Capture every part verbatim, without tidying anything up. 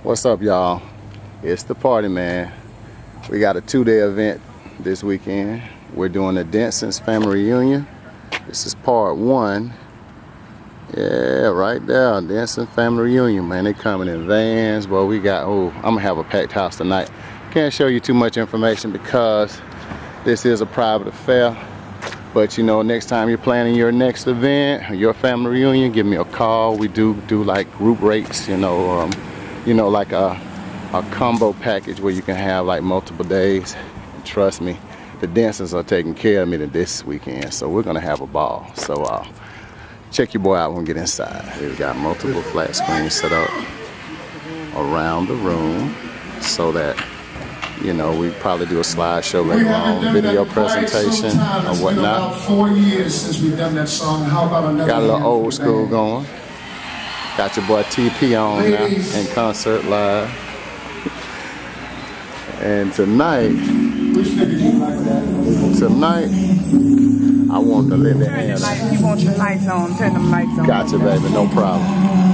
What's up, y'all? It's the party, man. We got a two-day event this weekend. We're doing the Denson's family reunion. This is part one. Yeah, right there, Denson family reunion, man. They coming in vans. Well, we got, oh, I'm gonna have a packed house tonight. Can't show you too much information because this is a private affair. But you know, next time you're planning your next event, your family reunion, give me a call. We do do like group rates, you know, um, you know, like a, a combo package where you can have like multiple days. And trust me, the Densons are taking care of me this weekend, so we're gonna have a ball. So uh, check your boy out when we get inside. We've got multiple flat screens set up around the room so that, you know, we probably do a slideshow later on, video presentation or whatnot. About four years since we've done that song. How about another? Got a little old school going. Got your boy T P on now in concert live. And tonight, tonight, I want to live in Turn the lights. You want your lights on? Turn them lights on. Gotcha, baby. No problem.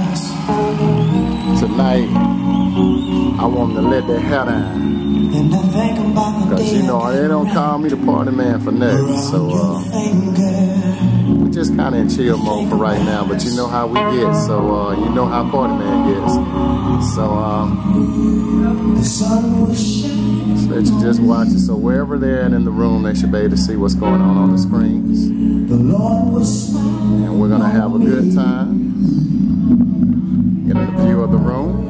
Tonight, I want to let their hair down. Cause you know, they don't call me the party man for nothing. So uh, we just kind of in chill mode for right now. But you know how we get. So uh, you know how party man gets. So um, so let you just watch it. So wherever they're at in the room, they should be able to see what's going on on the screens. And we're gonna have a good time. Get a view of the room.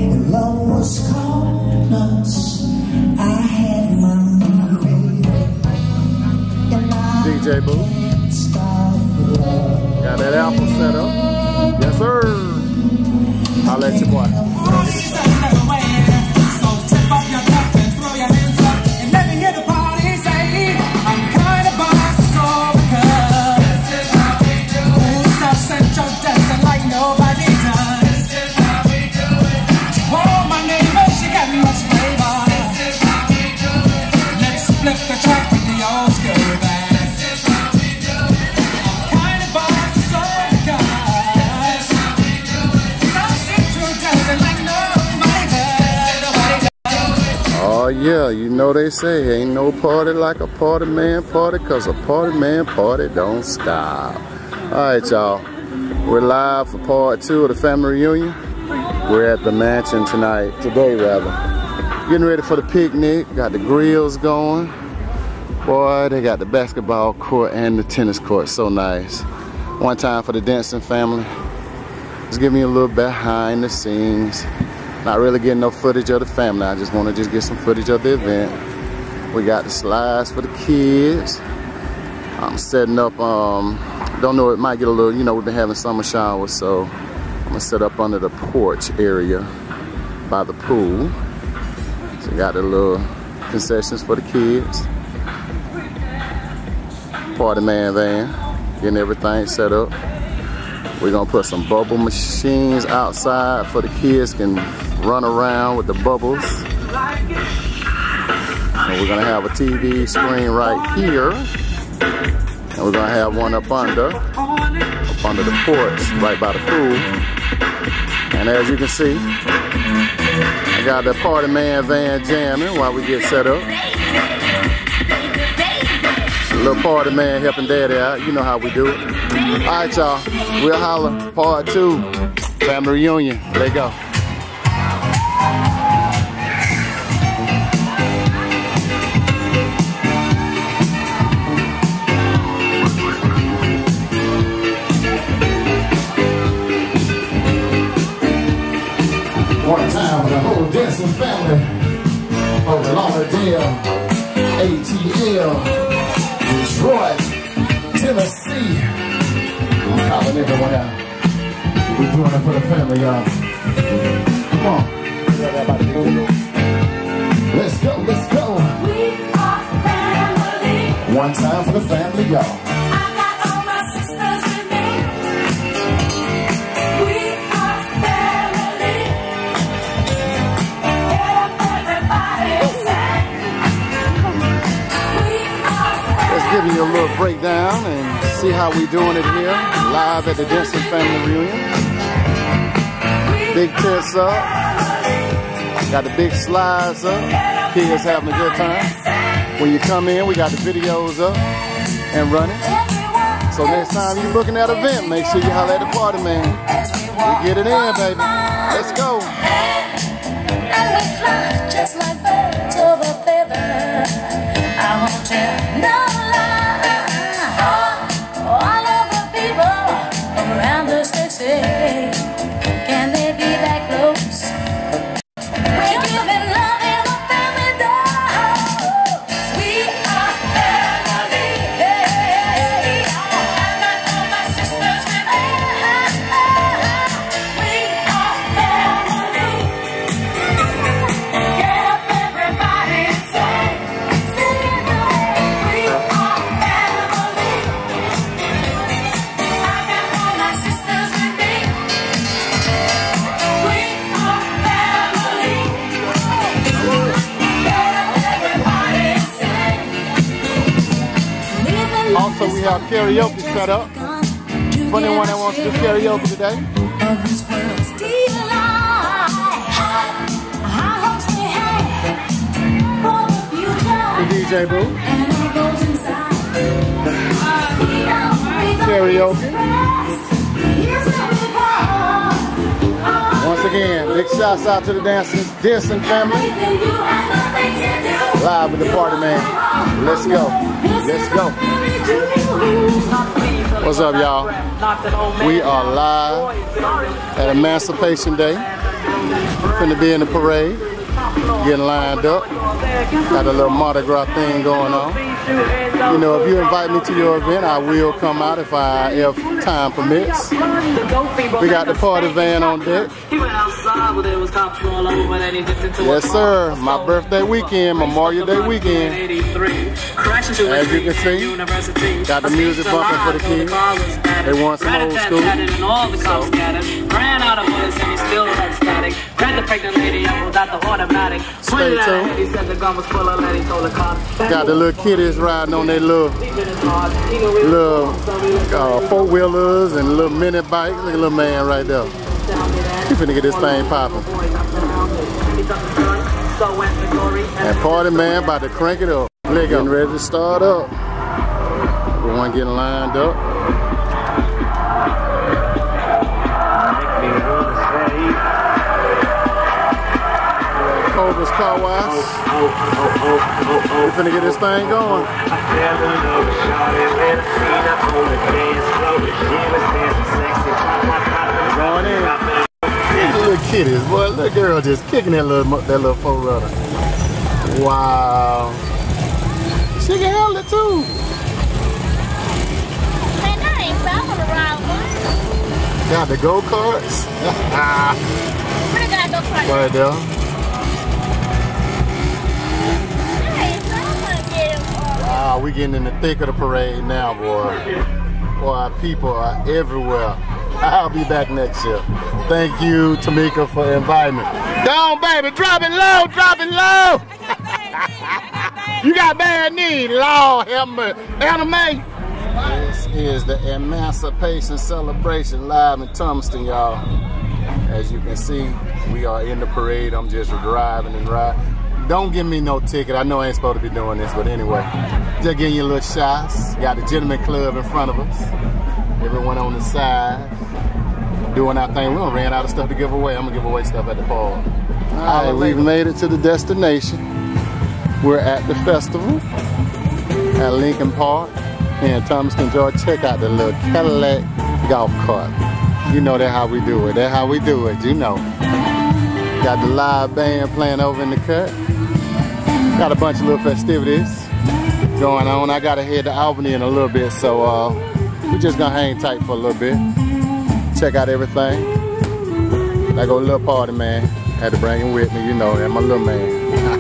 D J Boo. Got that Apple set up. Yes, sir. I'll let you boy. Oh yeah, you know they say ain't no party like a party man party, cause a party man party don't stop. Alright y'all, we're live for part two of the family reunion. We're at the mansion tonight, today rather. Getting ready for the picnic, got the grills going. Boy, they got the basketball court and the tennis court, so nice. One time for the Denson family. Just give me a little behind the scenes. Not really getting no footage of the family. I just want to just get some footage of the event. We got the slides for the kids. I'm setting up, um, don't know, it might get a little, you know, we've been having summer showers, so I'm gonna set up under the porch area by the pool. So we got the little concessions for the kids. Party man van, getting everything set up. We're gonna put some bubble machines outside for the kids can run around with the bubbles. And we're gonna have a T V screen right here. And we're gonna have one up under, up under the porch, right by the pool. And as you can see, I got the party man van jamming while we get set up. Little party man helping daddy out. You know how we do it. All right, y'all. We'll holler. Part two. Family reunion. Let go. One time for the whole Denson family. Over Lauderdale, A T L, Detroit, Tennessee. I'm calling everyone out. We're doing it for the family, y'all. Come on. Let's go, let's go. We are family. One time for the family, y'all. I got all my sisters with me. We are family. Get up, everybody, sing. We are family. Let's give you a little breakdown and see how we doing it here. Live at the Denson family reunion. Big tits up. Got the big slides up. Kids having a good time. When you come in, we got the videos up and running. So next time you're booking that event, make sure you holler at the party man. We get it in, baby. Let's go. And we fly just like birds of a feather. I won't tell no lie. All of the people around us, they say, can they be that close? We're giving love in the family dog. We are family. I got all my sisters with me. We are family. Get up, everybody, and sing. Sing away. We are family. I got all my sisters with me. We are family. Get up, everybody, and sing. Also, we have karaoke set up. For anyone that wants to do karaoke today. The D J booth. Karaoke. Once again, big shouts out to the dancing, dancing family. Live with the party man. Let's go. Let's go. What's up, y'all? We are live at Emancipation Day. Finna be in the parade. Getting lined up. Got a little Mardi Gras thing going on. You know, if you invite me to your event, I will come out if I if time permits. We got the party van on deck. Yes, sir. My birthday weekend, Memorial Day weekend. As you can see, got the music bumping for the kids. They want some old school. So. Stay tuned. Got the little kiddies riding on their little, little uh, four wheelers and little mini bikes. Look at the little man right there. He finna get this thing popping. And party man about to crank it up. Getting ready to start up. Everyone getting lined up. Cobra's Car Wash. We finna get this thing going. Going in. These little kitties, boy. Little girl just kicking that little that little four rudder. Wow. She can handle it too. Man, that ain't bad on the ride one. Got the go-karts. Where got go-karts? Right there. Wow, we getting in the thick of the parade now, boy. Boy, people are everywhere. I'll be back next year. Thank you, Tamika, for inviting me. Go on, baby, drop it low, drop it low. You got bad knee, Lord help me. Anime. This is the Emancipation Celebration live in Thomaston, y'all. As you can see, we are in the parade. I'm just driving and riding. Don't give me no ticket. I know I ain't supposed to be doing this, but anyway. Just getting you a little shots. Got the Gentleman Club in front of us. Everyone on the side. Doing our thing. We done ran out of stuff to give away. I'm gonna give away stuff at the park. All right, we've made it to the destination. We're at the festival at Lincoln Park in Thomaston, Georgia. Check out the little Cadillac golf cart. You know that's how we do it. That's how we do it, you know. Got the live band playing over in the cut. Got a bunch of little festivities going on. I gotta head to Albany in a little bit, so uh, we're just gonna hang tight for a little bit. Check out everything. I go little party man. Had to bring him with me, you know, and my little man.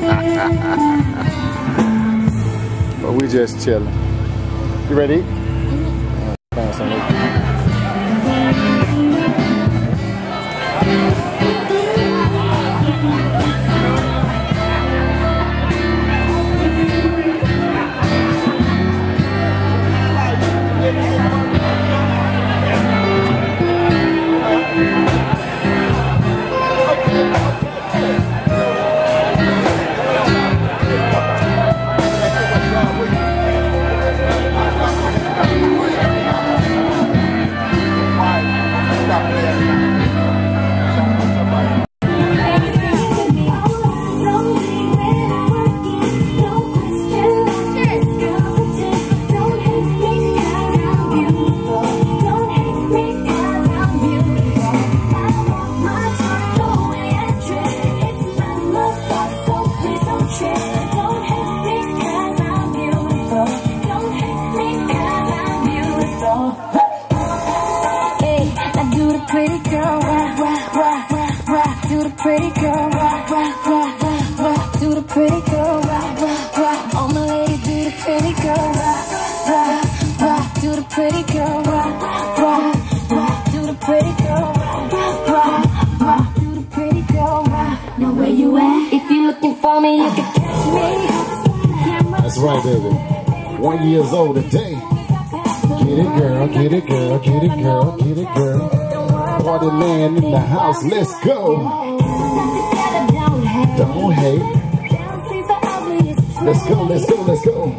But we just chilling. You ready to eat? Find something. pretty girl, rock, rock, rock, rock, rock. Do the pretty girl, rock, rock, rock. All my ladies do the pretty girl, rock, rock, rock. Do the pretty girl, rock, rock, rock. Do the pretty girl, rock, rock, rock. Do the pretty girl, rock. Know where you at? If you're looking for me, you can catch me. That's right, baby. One years old today. Get it, girl, get it, girl, get it, girl, get it, girl. Party man in the house, let's go. Don't hate. Let's go, let's go, let's go.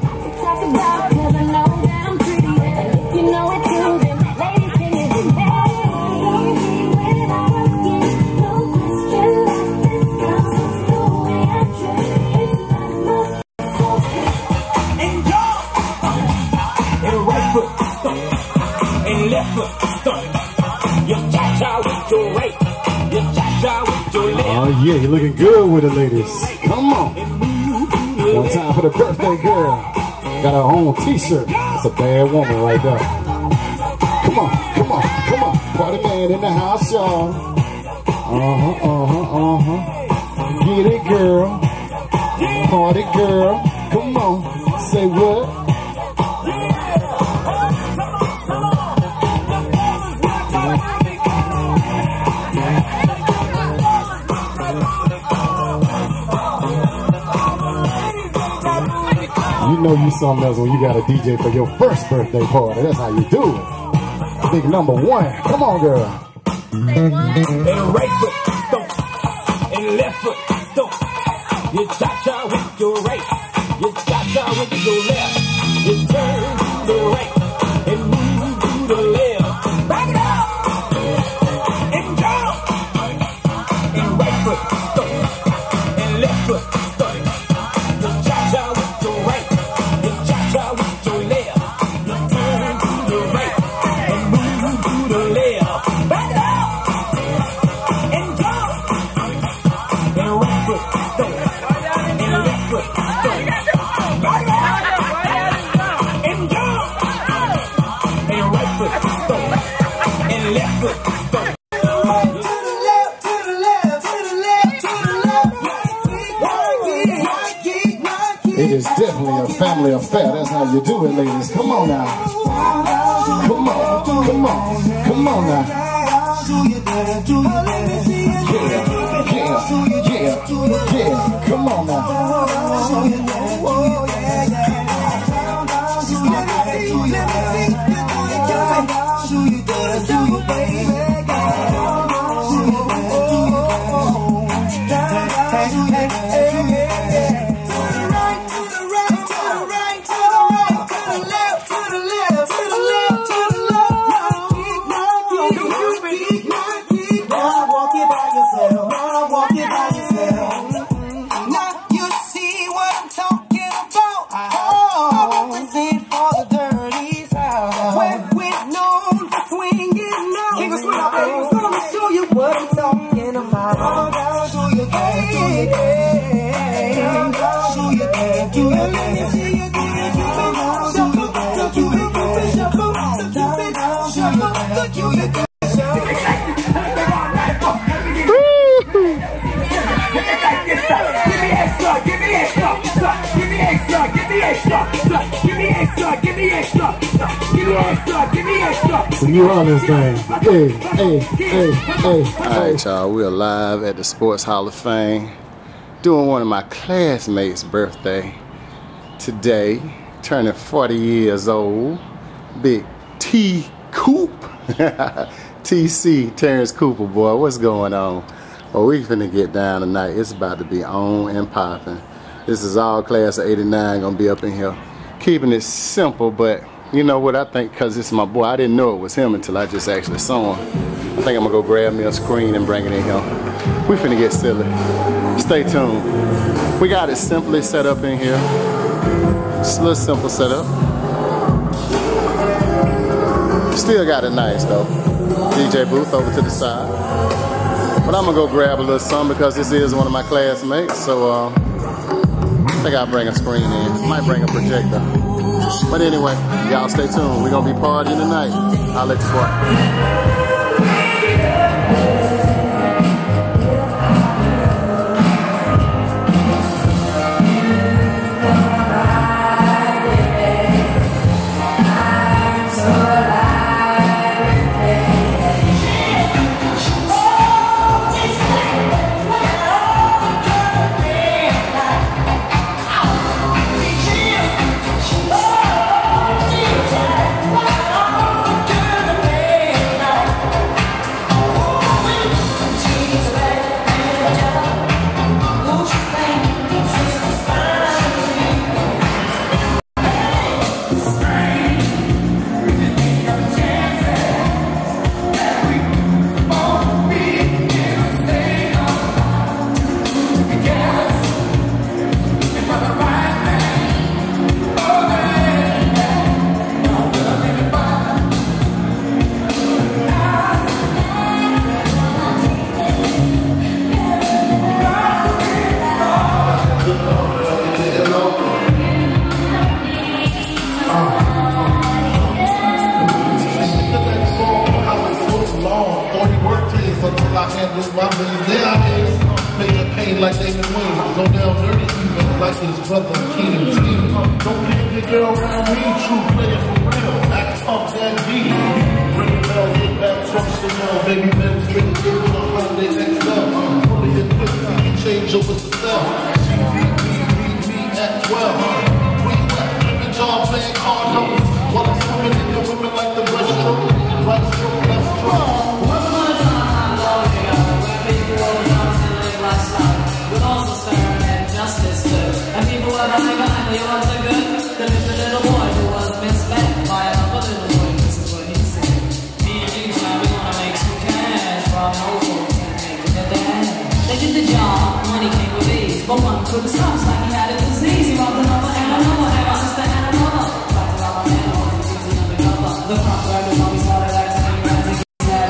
Oh yeah, you're looking good with the ladies. Come on. One time for the birthday girl. Got her own t-shirt. That's a bad woman right there. Come on, come on, come on. Party man in the house, y'all. Uh-huh, uh-huh, uh-huh. Get it, girl. Party girl. Come on. Say what? You know you something else when you got a D J for your first birthday party. That's how you do it. Big number one. Come on, girl. And right foot, stomp. And left foot, stomp. You cha-cha with your right. You cha-cha with your left. You turn to the right. And move to the left. Back it up. And jump. And right foot, stomp. And left foot, stomp. You cha-cha with your right. You cha-cha with your left. You turn to the right. And move to the left. Back it up. And jump. And right foot, stomp. And left foot, stomp. Back it up. And jump. And right foot, stomp. And left foot, stomp. It is definitely a family affair. That's how you do it, ladies. Come on now. Come on, come on, come on now. Yeah, yeah, yeah, yeah. Come on now. So you on this thing. Hey, hey, hey, hey. Alright, y'all, we're live at the Sports Hall of Fame doing one of my classmates' birthday today, turning forty years old. Big T Coop. T C, Terrence Cooper, boy, what's going on? Well, we finna get down tonight. It's about to be on and popping. This is all class of eighty-nine gonna be up in here. Keeping it simple, but you know what I think, because it's my boy, I didn't know it was him until I just actually saw him. I think I'm gonna go grab me a screen and bring it in here. We finna get silly. Stay tuned. We got it simply set up in here. Just a little simple setup. Still got it nice though. D J booth over to the side. But I'm gonna go grab a little something because this is one of my classmates, so uh, I think I'll bring a screen in. Might bring a projector. But anyway, y'all stay tuned. We're gonna be partying tonight. I'll let you watch. like David Wayne. Go down dirty even like his brother Keenan Steven. Don't leave your girl around me, true player for real. Act tough that beat. Bring the bell, get back, trust the bell. Baby men, bring the girl on holiday next up. Fully equipped, you change over to self. C B B, meet me at twelve. We wet, ripping jaw, playing hard notes. While I'm swimming in your women like the breaststroke. Right stroke, left stroke. But one couldn't stop, it's like he had a disease. He robbed another and another, and my sister and another. Tried to rob a man, all the things in undercover. The crop driver always started acting like he ran to get that.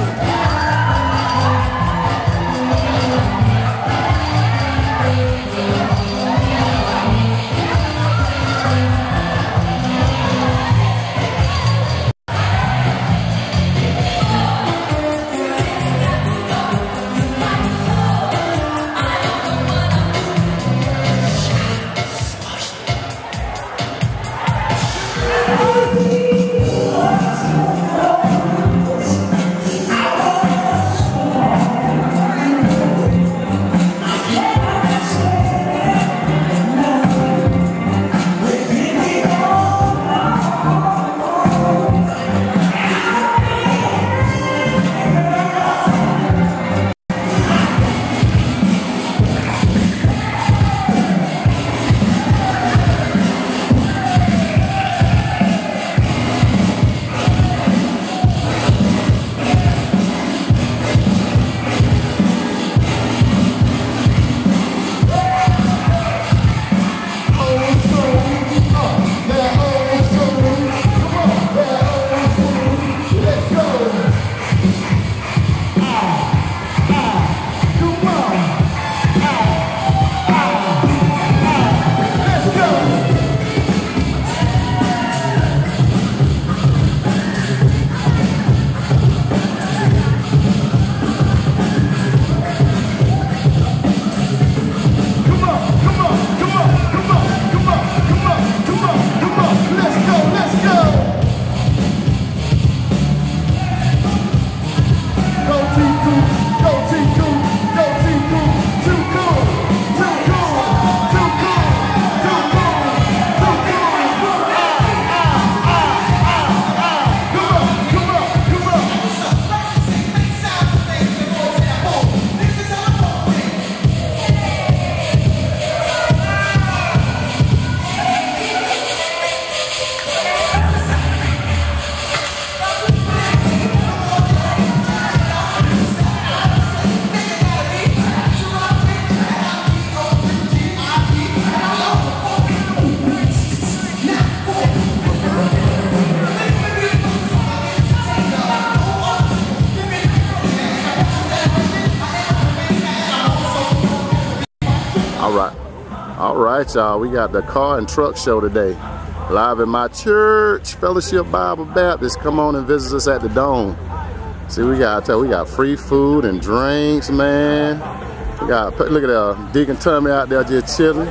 All right, y'all, we got the car and truck show today. Live at my church, Fellowship Bible Baptist. Come on and visit us at the Dome. See, we got we got free food and drinks, man. We got, look at that, Deacon Tommy out there just chilling.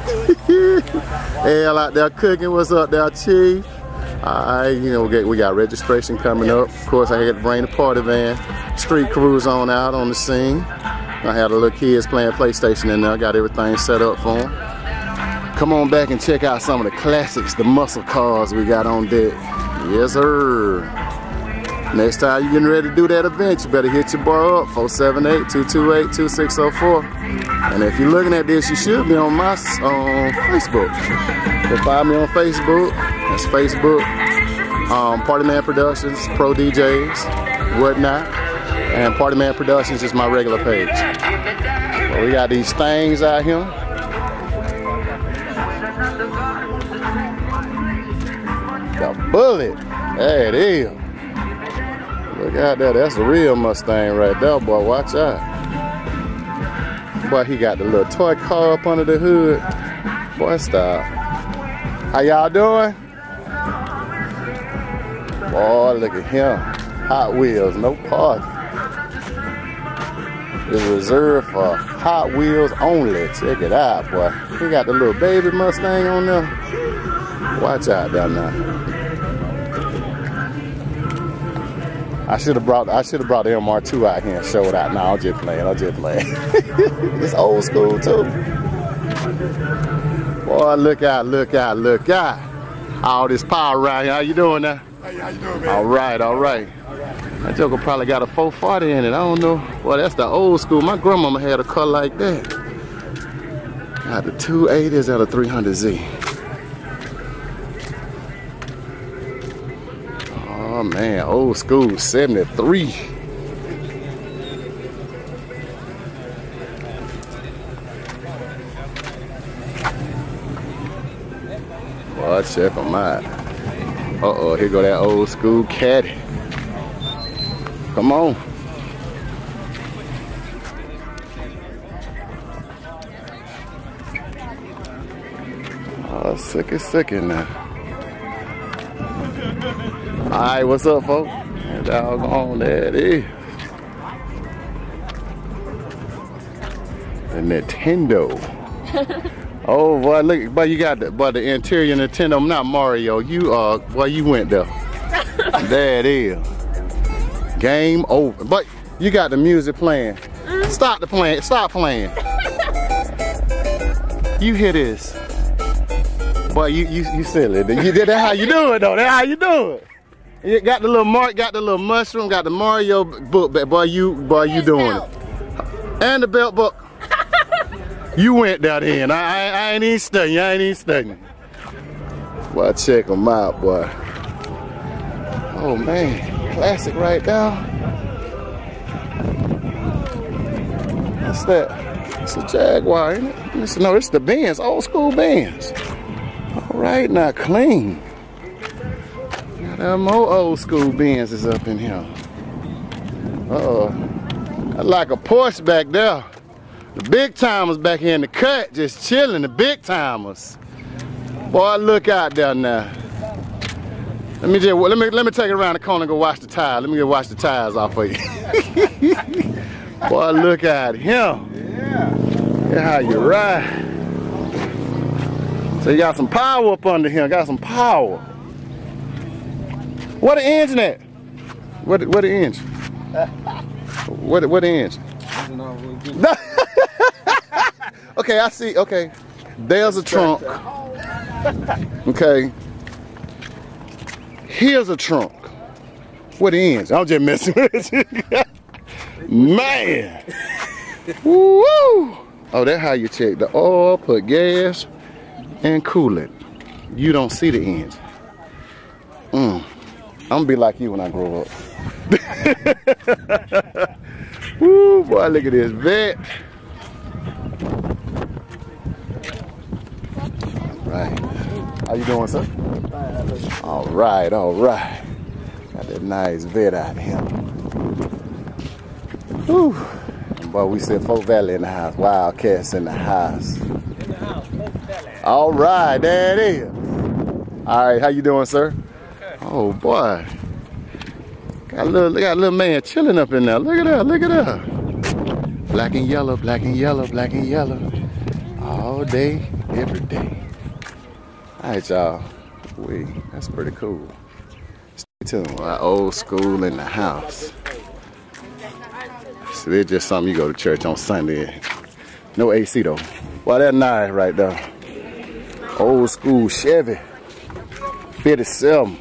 Al out there cooking. What's up there, Chief? All right, you know, we got, we got registration coming up. Of course, I had to bring the party van. Street crews on out on the scene. I had the little kids playing PlayStation in there. Got everything set up for them. Come on back and check out some of the classics, the muscle cars we got on deck. Yes, sir. Next time you're getting ready to do that event, you better hit your boy up, four seven eight, two two eight, two six zero four. And if you're looking at this, you should be on my on Facebook. You can find me on Facebook. That's Facebook. Um, Party Man Productions, Pro D Js, whatnot. And Party Man Productions is my regular page. Well, we got these things out here. The Bullet. There it is. Look out there. That's the real Mustang right there, boy. Watch out. Boy, he got the little toy car up under the hood. Boy, stop. How y'all doing? Boy, look at him. Hot Wheels, no parking. is reserved for Hot Wheels only. Check it out, boy. We got the little baby Mustang on there. Watch out down there. I should have brought I should have brought the M R two out here and showed out. No, I'm just playing. I'm just playing. It's old school too. Boy, look out, look out, look out. All this power around here. How you doing now? Hey, how you doing, man? All right, all right. That joker probably got a four forty in it. I don't know. Well, that's the old school. My grandmama had a car like that. Got the two eighties at a three hundred Z. Oh man, old school seventy-three. Boy, check them out. Uh-oh, here go that old school caddy. Come on. Oh, sick is sick in there. Alright, what's up, folks? Doggone, there it is. The Nintendo. Oh boy, look, but you got the but the interior Nintendo, not Mario. You uh boy, you went there. There it is. Game over. But you got the music playing. Stop the playing. Stop playing. You hear this? Boy, you you you silly. You did that how you do it though. That's how you do it. You got the little mark, got the little mushroom, got the Mario book, but boy, you boy, you doing it. And the belt book. You went down in. I, I, I ain't even studying. I ain't even studying. Boy, check them out, boy. Oh man, classic right now. What's that? It's a Jaguar, ain't it? It's, no, it's the Benz, old school Benz. All right, now clean. Got them more old school Benz is up in here. Uh oh, I like a Porsche back there. The big timers back here in the cut, just chilling, the big timers. Boy, look out there now. Let me just, let me, let me take it around the corner and go wash the tires. Let me go wash the tires off for you. Boy, look at him. Yeah. That's how you ride. So you got some power up under here, got some power. What the engine at? What, what the engine? What, what the engine? Okay, I see. Okay, there's a trunk. Okay, here's a trunk. What the ends? I'm just messing with you. Man. Woo! Oh, that's how you check the oil, put gas, and coolant. You don't see the engine. Mm. I'm gonna be like you when I grow up. Woo, boy, look at this vet. Right. How you doing, sir? All right, all right. Got that nice vet out here. Woo. Boy, we said Folk Valley in the house. Wildcats in the house. In the house, Folk Valley. All right, there it is. All right, how you doing, sir? Okay. Oh boy. Got a little, got a little man chilling up in there. Look at that, look at that. Black and yellow, black and yellow, black and yellow. All day, every day. All right, y'all. We, that's pretty cool. Stay tuned. Our old school in the house. So it's just something you go to church on Sunday. No A C though. Well, that's nice right there. Old school Chevy. fifty-seven.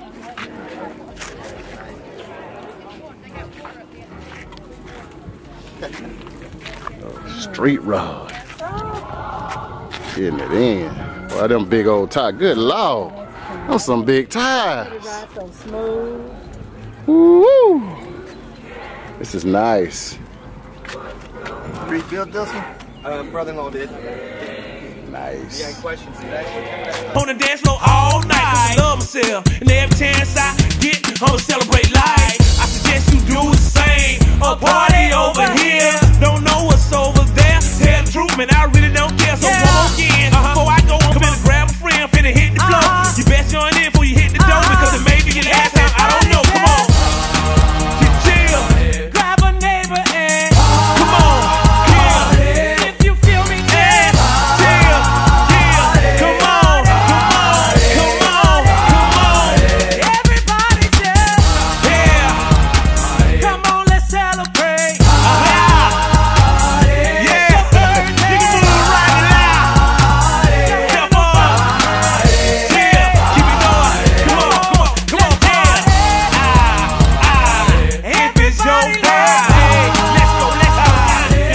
Street rod. Getting it in. Boy, them big old tires. Good Lord. Those some big tires. So smooth. Woo! This is nice. Rebuilt this one? Uh, brother-in-law did. Nice. You got questions today? On the dance floor all night, I love myself. And every chance I get, I'ma celebrate life. I suggest you do the same. A party over here, don't know what's over there. Tell the truth, man, I really don't care. So come again.